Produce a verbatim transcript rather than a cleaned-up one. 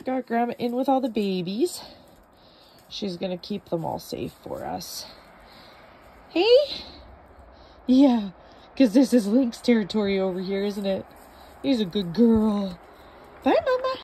got Grandma in with all the babies. She's gonna keep them all safe for us. Hey? Yeah, because this is Lynx territory over here, isn't it? He's a good girl. Bye, Mama.